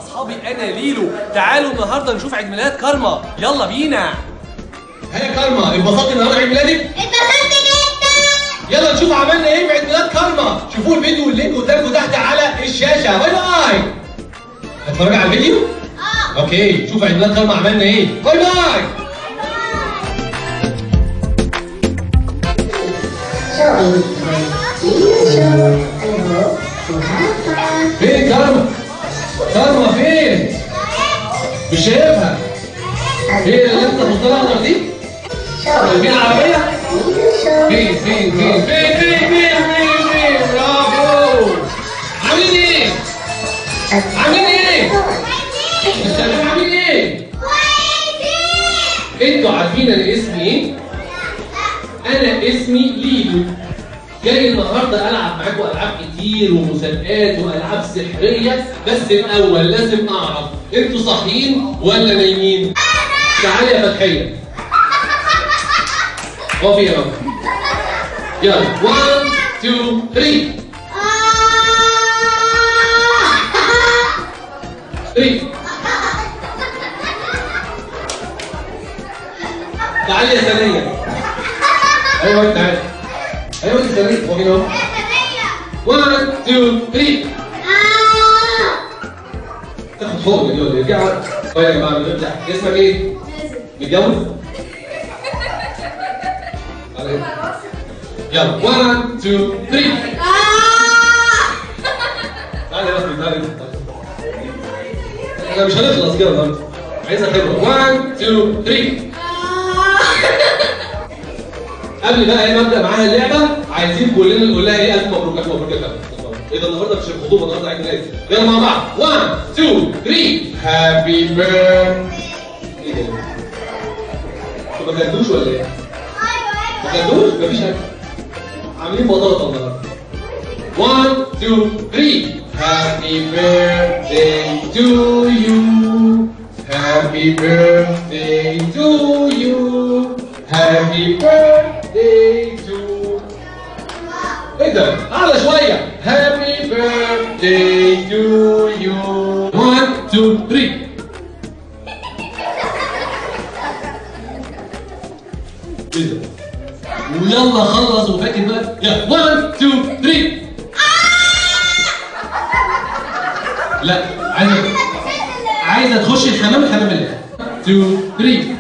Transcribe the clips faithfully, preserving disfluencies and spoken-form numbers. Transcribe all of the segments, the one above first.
اصحابي انا ليلو، تعالوا النهارده نشوف عيد ميلاد كارما، يلا بينا. ها يا كارما، اتبسطتي النهارده عيد ميلادك؟ اتبسطت جدا. يلا نشوف عملنا ايه في عيد ميلاد كارما، شوفوا الفيديو واللينك قدامكم تحت على الشاشه. باي باي. هتتفرجي على الفيديو؟ اه. اوكي، شوف عيد ميلاد كارما عملنا ايه. باي باي. فين كارما؟ كارما فين؟ مش شايفها. هي اللي انت بص لها الاخضر دي؟ فين العربية؟ فين فين فين فين فين فين فين فين؟ برافو! عاملين ايه؟ عاملين ايه؟ انتوا عاملين ايه؟ انتوا عارفين انا اسمي ايه؟ انا اسمي ليلو. جاي النهارده العب معاكم العاب كتير ومسابقات والعاب سحريه، بس الاول لازم اعرف انتوا صاحيين ولا نايمين؟ تعالي يا فتحيه. اقفي يا رب. يلا واحد اتنين تلاتة. تلاتة. تعالي يا ثانيه. ايوه تعالي. ايوه انت ثانيه. اقفي اهو. واحد اتنين تلاتة. تاخد فوق دي ولا ارجعي. طيب يا جماعه بنبدا. اسمك ايه؟ متجوز؟ يلا واحد اتنين تلاتة. تعالي بس تعالي. احنا مش هنخلص كده النهارده. عايزها حلوه. واحد اتنين تلاتة. قبل بقى ايه ما ابدا معاها اللعبه، عايزين كلنا نقول لها ايه؟ الف مبروك الف مبروك يا فندم. ايه ده النهارده مش الخطوبه، النهارده عيد ميلاد. يلا مع بعض. واحد اتنين تلاتة. هابي بيرث. ايه ده؟ انتوا ما كلتوش ولا ايه؟ ما كلتوش؟ مفيش حاجه. عاملين بطاطا النهارده. واحد اتنين تلاتة. هابي بيرثداي تو يو. هابي بيرثداي تو يو. هابي بيرثداي تو. ايه ده؟ اعلى شويه. هابي بيرثداي تو يو. واحد اتنين تلاتة. ايه ده؟ ويلا خلص وفاكر بقى. يلا واحد اتنين تلاتة. لا عايزه عايزه تخشي الحمام الحمام اللي اتنين تلاتة.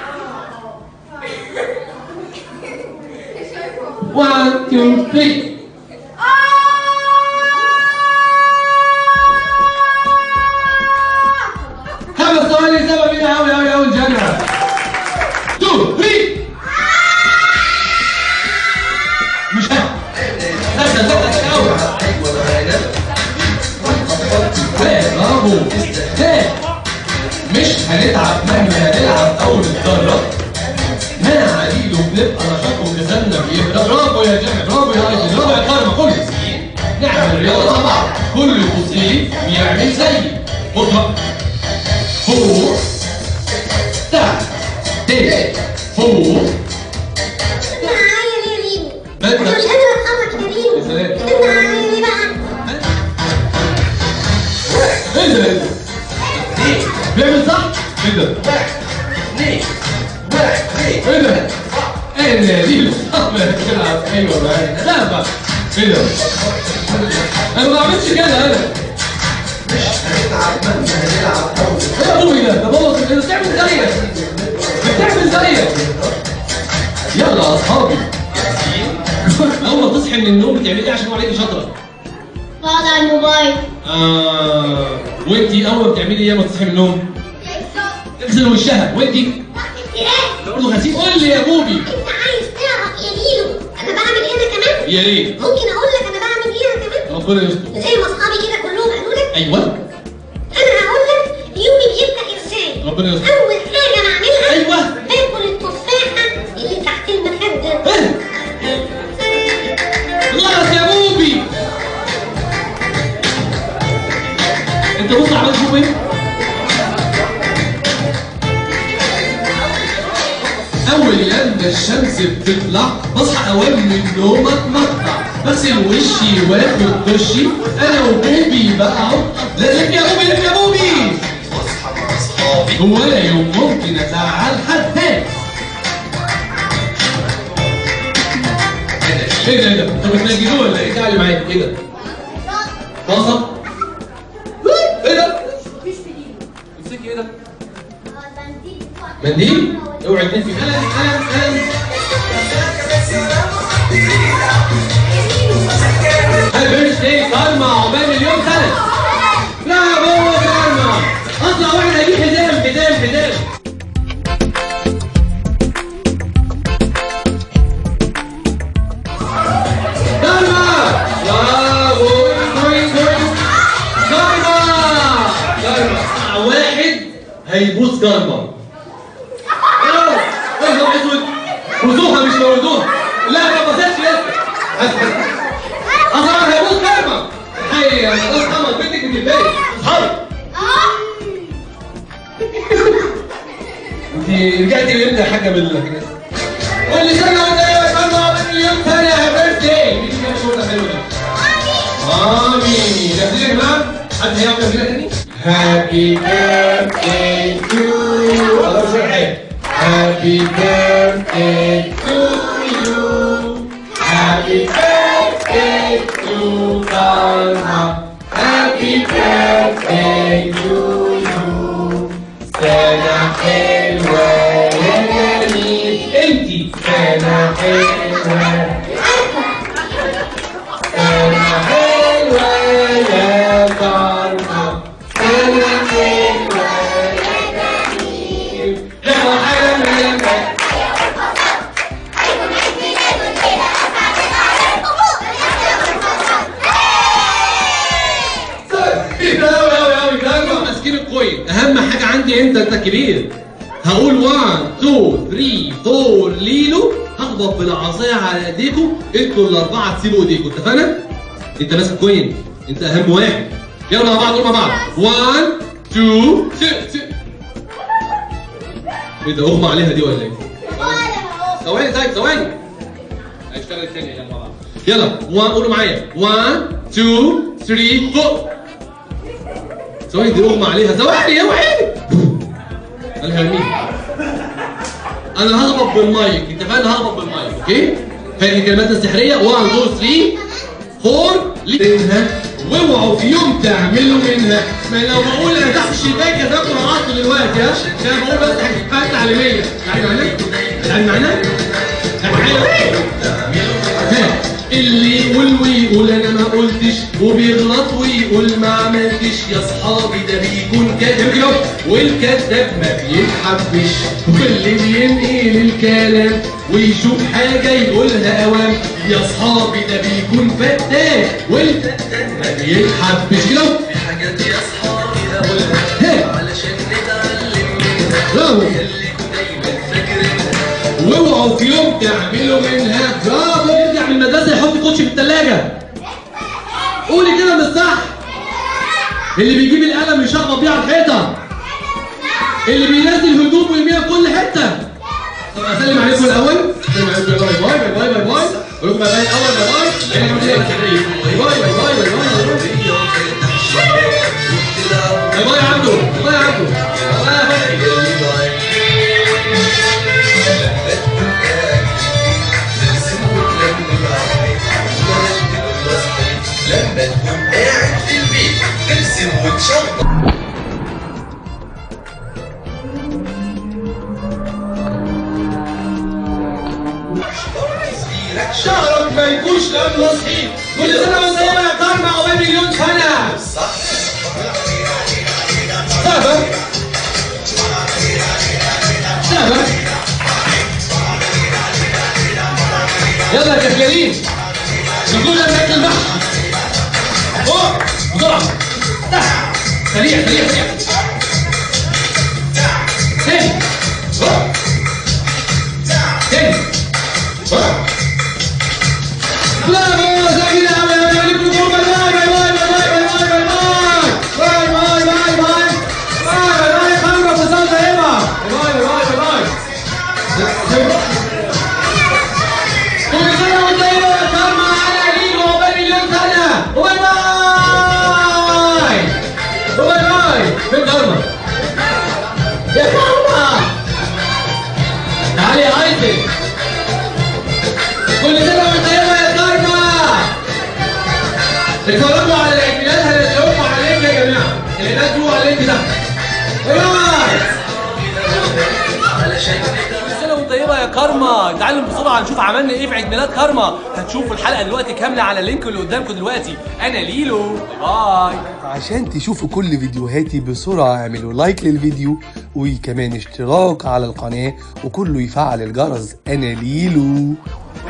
واحد اتنين تلاتة. خمس ثواني سبع بينا قوي قوي قوي الجنة. اتنين تلاتة. مش ها سكتة سكتة قوي. برافو. مش هنتعب مهما هنلعب او نتدرب. مع ليلو بنبقى نشاط وجسمنا بيبقى. برافو يا جماعه. برافو يا ايدي. برافو يا كارما. كل نعمل رياضه مع بعض. كل بصير بيعمل زيي. خطوه فوق تحت تحت فوق. تعالى يا ليلو. انا مش قادره اتحرك يا ليلو. يا سلام. تعالى لي بقى. ايه ده؟ ايه ده؟ بيعمل صح؟ ايه ده؟ ايه ده؟ ايه ده؟ ليلو بتلعب. ايوه بقى. لا بقى. ايه ده؟ انا ما بعملش كده انا. مش هنتعب مهما هنلعب قوي. ايه يا ابوي ده؟ ده بوظ. انت بتعمل زيك. بتعمل زيك. يلا يا اصحابي. اول ما تصحي من النوم بتعملي ايه عشان عليكي شاطره؟ بقعد على الموبايل. اه وانتي اول ما بتعملي ايه لما تصحي من النوم؟ تغسل وشها. وانتي؟ برضه غسيل. قول لي يا بوبي. انت عايز تعرف يا ليلو انا بعمل ايه انا كمان؟ يا ريت. ممكن اقول لك انا بعمل ايه انا كمان؟ ربنا يستر. زي ما اصحابي كده كلهم قالوا لك. ايوه. انا هقول لك يومي بيبدا ازاي. ربنا يستر. اول حاجه بعملها. ايوه. باكل التفاحه اللي تحت المخده. غلط يا بوبي. انت بص عملت شوف ايه؟ اول لما الشمس بتطلع بصحى اوام من النوم اتمطع، بغسل وشي واخد دشي انا وبوبي بقى اهو. لف يا بوبي لف يا بوبي. ولا يوم ممكن ازعل حد. ايه ده ايه ده؟ انتوا بتنجدوه ولا ايه؟ تعالي معايا. ايه ده؟ طاسه؟ ايه ده؟ امسكي ايه ده؟ منديل؟ اوعي تنسي. قلم قلم قلم. هابي بيرثداي كارما، عقبال مليون سنه. لا يا بابا كارما، اطلع واحد هجيب حزام حزام حزام. كارما يا بوي بوي بوي. كارما كارما واحد هيبوس كارما. يا نهار اسود، بوسوها مش موتوها. لا ما بصيتش لسه. اصلا هيبوس كارما. هي خلاص كارما بنتك بتتضايق. اصحابي انت رجعتي امتى يا حاجه من الكنيسه؟ كل سنه وانت يا كارما مليون سنه يا بيرثداي. مين كان شغلها حلو ده؟ امين. تمثيل يا جماعه؟ حد هيعمل تمثيل تاني؟ هابي بيرثداي تو يو. والله مش فاهم حاجه. Happy birthday to you. Happy birthday to Karma. Happy birthday to you. سنة حلوة يا جميل. انتي سنة حلوة. سنة حلوة يا كارما. سنة حلوة يا جميل. اهم حاجه عندي انت انت كبير. هقول واحد اتنين تلاتة اربعة ليلو، هخبط بالعصايه على ايديكم، انتوا الاربعه تسيبوا ايديكم. اتفقنا؟ انت ماسك كوين، انت اهم واحد. يلا مع بعض، قول مع بعض واحد اتنين تلاتة. ايه ده؟ اغمى عليها دي ولا ايه؟ ثواني طيب ثواني. هيشتغل الثانيه. يلا مع بعض. يلا واحد، قولوا معايا واحد اتنين تلاتة فوق. ثواني دي اغمى عليها. ثواني اوعي. قالها مين؟ انا ههبط بالمايك. انت فاهم؟ ههبط بالمايك. اوكي؟ هذه الكلمات السحريه واحد اتنين تلاتة اربعة منها، واوعوا في يوم تعملوا منها. ما لو بقول انا تحت الشباك هتاكلوا عصر دلوقتي. ها؟ عشان بقول بس حاجات تعليميه. يعني معناه؟ يعني معناه؟ اللي يقول ويقول انا ما قلتش، وبيغلط ويقول ما عملتش، يا اصحابي ده بيكون كذاب، والكذاب ما بيتحبش، واللي بينقل الكلام ويشوف حاجه يقولها اوام، يا اصحابي ده بيكون فتان، والفتان ما بيتحبش. كده في حاجات يا اصحابي هقولها علشان نتعلم منها، خليكوا دايما فاكرينها، واوعوا في يوم تعملوا منها. برافو. يرجع من المدرسه يحط كوتشي في الثلاجه. قولي كده مش صح. اللي بيجيب القلم يشخبط بيه على الحيطه. اللي بينزل هدوم ويرميها في كل حته. طب اسلم عليكم الاول. اسلم عليكم. باي باي باي باي باي باي. اقول لكم باي باي الاول. باي باي باي باي باي باي باي باي يا عبدو. باي يا عبدو. لما تكون قاعد في البيت ترسم وتشطب. شعرك ما يكونش قبل صحيح. كل سنه وانت طيبه يا كارما، عقبال مليون سنه. صح. سابا سابا. يلا يا كفلانين نقول لك اكل المحشي. فوق بسرعه. سريع سريع سريع. تاني تاني. برافو زي كده. باي باي باي باي باي باي باي باي باي باي باي باي. باي باي خمرة بصوت طيبة. باي باي باي باي. كل سنة وانت طيبة يا كارما، على ليلو عقبال مليون سنة. وباي باي. وباي باي. فين كارما؟ يا كارما تعالي يا ايزن. كل سنه وانت طيبه يا كارما. اتفرجوا على العيد ميلاد هنزلهم على اللينك يا جماعه. العيدات جوه على اللينك تحت. كل سنه وانت طيبه يا كارما. تعالوا بسرعه نشوف عملنا ايه في عيد ميلاد كارما. هتشوفوا الحلقه دلوقتي كامله على اللينك اللي قدامكم دلوقتي. انا ليلو، باي. عشان تشوفوا كل فيديوهاتي بسرعة اعملوا لايك للفيديو وكمان اشتراك على القناة وكله يفعل الجرس. انا ليلو.